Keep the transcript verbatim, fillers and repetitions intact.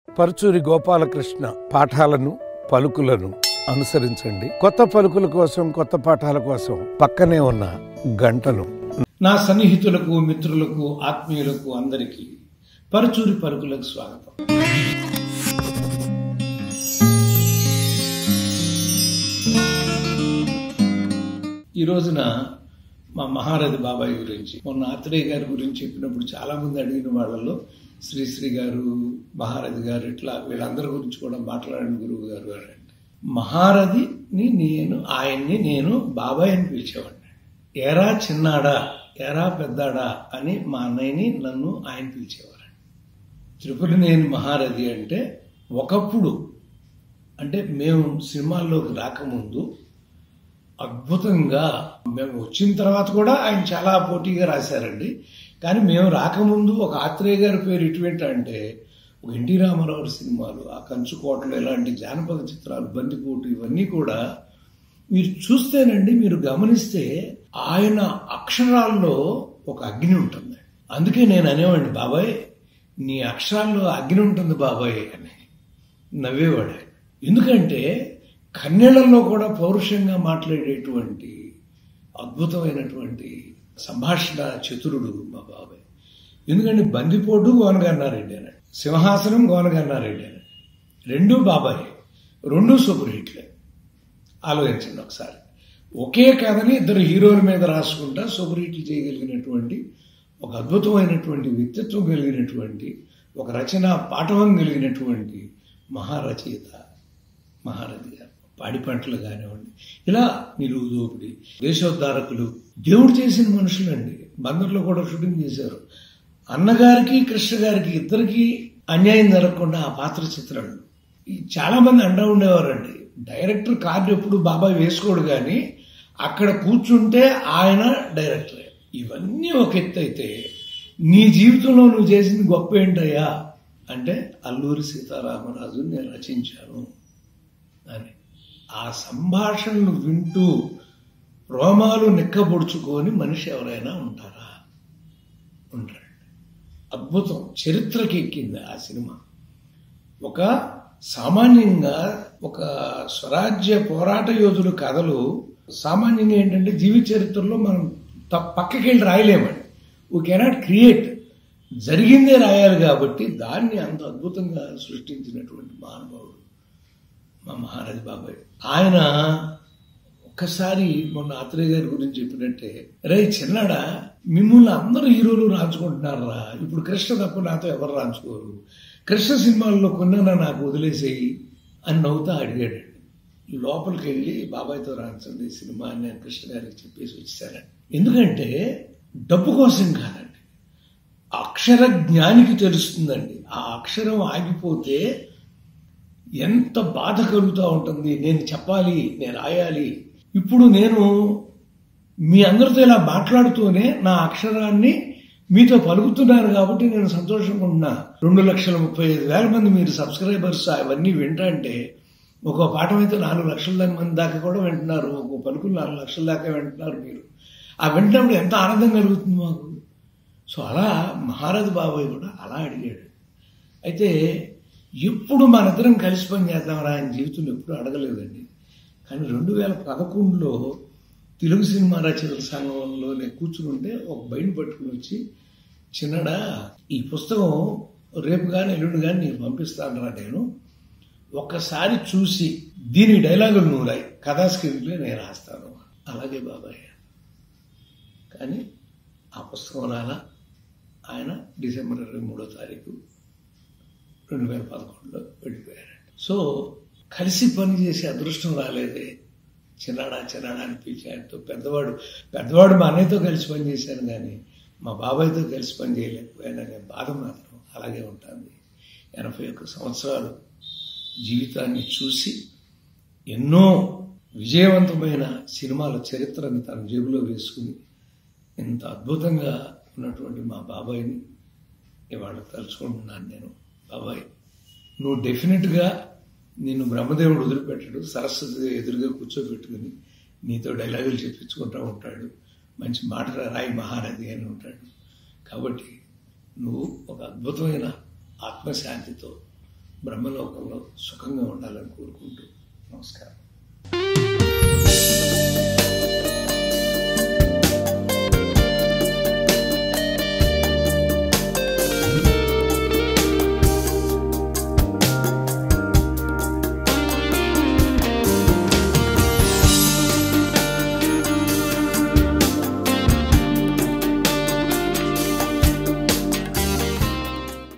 పరుచూరి గోపాలకృష్ణ పాఠాలను పలుకులను అనుసరించండి. కొత్త పలుకుల కోసం, కొత్త పాఠాల కోసం పక్కనే ఉన్న గంటను. నా సన్నిహితులకు, మిత్రులకు, ఆత్మీయులకు అందరికీ పరుచూరి పలుకులకు స్వాగతం. ఈ రోజున మా మహారథి బాబాయ్ గురించి, మొన్న ఆత్రేయ గారి గురించి చెప్పినప్పుడు చాలా మంది అడిగిన వాళ్ళలో శ్రీశ్రీ గారు, మహారథి గారు, ఇట్లా వీళ్ళందరి గురించి కూడా మాట్లాడిన గురువు గారు అని. మహారథిని నేను, ఆయన్ని నేను బాబాయ్ అని పిలిచేవాడిని. ఎరా చిన్నాడా, ఎరా పెద్దాడా అని మా అన్నయ్యని నన్ను ఆయన పిలిచేవారు. త్రిపురనేని మహారథి అంటే ఒకప్పుడు, అంటే మేము సినిమాల్లోకి రాకముందు అద్భుతంగా, మేము వచ్చిన తర్వాత కూడా ఆయన చాలా పోటీగా రాశారండి. కానీ మేము రాకముందు ఒక ఆత్రేయ గారి పేరు ఇటువంటి అంటే ఒక ఎన్టీ రామారావు సినిమాలు, ఆ కంచుకోటలు, ఇలాంటి జానపద చిత్రాలు, బందిపోటు, ఇవన్నీ కూడా మీరు చూస్తేనండి, మీరు గమనిస్తే ఆయన అక్షరాల్లో ఒక అగ్ని ఉంటుంది. అందుకే నేను అనేవాడిని, బాబాయ్ నీ అక్షరాల్లో అగ్ని ఉంటుంది బాబాయ్ అని నవ్వేవాడు. ఎందుకంటే కన్నెళ్లలో కూడా పౌరుషంగా మాట్లాడేటువంటి అద్భుతమైనటువంటి సంభాషణ చతురుడు మా బాబాయ్. ఎందుకంటే బందిపోటు గోనగన్నారెడ్డి అని, సింహాసనం గోనగన్నారెడ్డి అని, రెండూ బాబాయ్, రెండూ సూపర్ హిట్లే. ఆలోచించండి ఒకసారి. ఒకే కథని ఇద్దరు హీరోల మీద రాసుకుంటా సూపర్ హిట్లు చేయగలిగినటువంటి ఒక అద్భుతమైనటువంటి వ్యక్తిత్వం కలిగినటువంటి, ఒక రచన పాఠవం కలిగినటువంటి మహారచయిత మహారథి గారు. పాడి పంటలు కానివ్వండి, ఇలా నిలువు దోపిడి, దేశోద్ధారకులు, దేవుడు చేసిన మనుషులండి. బందర్లో కూడా షూటింగ్ చేశారు. అన్నగారికి, కృష్ణ గారికి ఇద్దరికి అన్యాయం జరగకుండా ఆ పాత్ర చిత్రాలు. చాలా మంది అండా ఉండేవారండి, డైరెక్టర్ కార్డు ఎప్పుడు బాబాయ్ వేసుకోడు, కానీ అక్కడ కూర్చుంటే ఆయన డైరెక్టరే. ఇవన్నీ ఒక ఎత్తు అయితే, నీ జీవితంలో నువ్వు చేసింది గొప్ప ఏంటయ్యా అంటే అల్లూరి సీతారామరాజు నేను రచించాను అని. ఆ సంభాషణలు వింటూ రోమాలు నిక్కబొడుచుకొని మనిషి ఎవరైనా ఉంటారా? ఉంటారండి. అద్భుతం, చరిత్రకి ఎక్కింది ఆ సినిమా. ఒక సామాన్యంగా ఒక స్వరాజ్య పోరాట యోధుడు కథలు సామాన్యంగా ఏంటంటే జీవిత చరిత్రలో మనం పక్కకి వెళ్ళి రాయలేమండి. వీ కెనాట్ క్రియేట్, జరిగిందే రాయాలి. కాబట్టి దాన్ని అంత అద్భుతంగా సృష్టించినటువంటి మహానుభావుడు మా మహారథి బాబాయ్. ఆయన ఒక్కసారి మొన్న ఆత్రేయ గారి గురించి చెప్పినట్టే, రే చిన్నాడా, మిమ్మల్ని అందరూ హీరోలు రాంచుకుంటున్నారా, ఇప్పుడు కృష్ణ తప్ప నాతో ఎవరు రాంచుకోరు, కృష్ణ సినిమాల్లో కొన్నా నాకు వదిలేసేయి అని నవ్వుతా అడిగాడండి. లోపలికి వెళ్ళి బాబాయ్తో రాంచండి సినిమా అని నేను కృష్ణ గారికి చెప్పేసి వచ్చేసానండి. ఎందుకంటే డబ్బు కోసం కాదండి, అక్షర జ్ఞానికి తెలుస్తుందండి. ఆ అక్షరం ఆగిపోతే ఎంత బాధ కలుగుతూ ఉంటుంది. నేను చెప్పాలి, నేను రాయాలి. ఇప్పుడు నేను మీ అందరితో ఇలా మాట్లాడుతూనే నా అక్షరాన్ని మీతో పలుకుతున్నాను కాబట్టి నేను సంతోషంగా ఉన్నా. రెండు లక్షల ముప్పై ఐదు వేల మంది మీరు సబ్స్క్రైబర్స్ అవన్నీ వింటంటే, ఒక పాఠం అయితే నాలుగు లక్షల మంది దాకా కూడా వింటున్నారు, ఒక పలుకులు నాలుగు లక్షల దాకా వింటున్నారు మీరు. ఆ వింటున్నప్పుడు ఎంత ఆనందం కలుగుతుంది మాకు. సో అలా మహారథి బాబాయ్ కూడా అలా అడిగాడు. అయితే ఎప్పుడు మనిద్దరం కలిసి పని చేద్దామరా ఆయన జీవితంలో ఎప్పుడు అడగలేదండి. కానీ రెండు వేల పదకొండులో తెలుగు సినిమా రచయితల సంఘంలో నేను కూర్చుని ఉంటే ఒక బయట పట్టుకుని వచ్చి, చిన్నడా ఈ పుస్తకం రేపు కానీ ఎల్లుండి కానీ నీకు పంపిస్తానరా, నేను ఒక్కసారి చూసి దీని డైలాగులు నువ్వు రాయి, కథా స్క్రీన్లో నేను రాస్తాను. అలాగే బాబాయ్. కానీ ఆ పుస్తకం రాలా. ఆయన డిసెంబర్ ఇరవై మూడో తారీఖు రెండు వేల పదకొండులో వెళ్ళిపోయారు. సో కలిసి పని చేసే అదృష్టం రాలేదే. చిన్నాడా చిన్నాడా అని పిలిచాడుతో పెద్దవాడు పెద్దవాడు మా అన్నయ్యతో కలిసి పని చేశాను, కానీ మా బాబాయ్తో కలిసి పని చేయలేకపోయాను అనే బాధ మాత్రం అలాగే ఉంటుంది. ఎనభై ఒక్క సంవత్సరాలు జీవితాన్ని చూసి ఎన్నో విజయవంతమైన సినిమాల చరిత్రని తన జేబులో వేసుకుని ఇంత అద్భుతంగా ఉన్నటువంటి మా బాబాయ్ని ఇవాళ తలుచుకుంటున్నాను నేను. బాబాయ్, నువ్వు డెఫినెట్గా నిన్ను బ్రహ్మదేవుడు వదిలిపెట్టాడు, సరస్వతి ఎదురుగా కూర్చోబెట్టుకుని నీతో డైలాగులు చెప్పించుకుంటూ ఉంటాడు, మంచి మాట రాయి మహారథి అని ఉంటాడు. కాబట్టి నువ్వు ఒక అద్భుతమైన ఆత్మశాంతితో బ్రహ్మలోకంలో సుఖంగా ఉండాలని కోరుకుంటూ నమస్కారం.